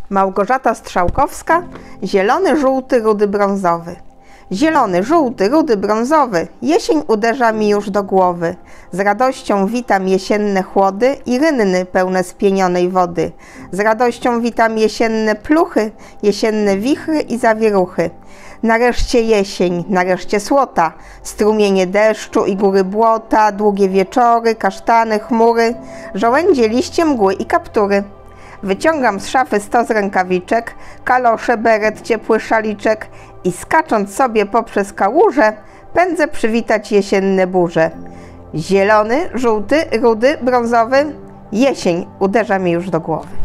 Małgorzata Strzałkowska. Zielony, żółty, rudy, brązowy. Zielony, żółty, rudy, brązowy, jesień uderza mi już do głowy. Z radością witam jesienne chłody i rynny pełne spienionej wody. Z radością witam jesienne pluchy, jesienne wichry i zawieruchy. Nareszcie jesień, nareszcie słota, strumienie deszczu i góry błota, długie wieczory, kasztany, chmury, żołędzie, liście, mgły i kaptury. Wyciągam z szafy 100 rękawiczek, kalosze, beret, ciepły szaliczek i skacząc sobie poprzez kałuże, pędzę przywitać jesienne burze. Zielony, żółty, rudy, brązowy, jesień uderza mi już do głowy.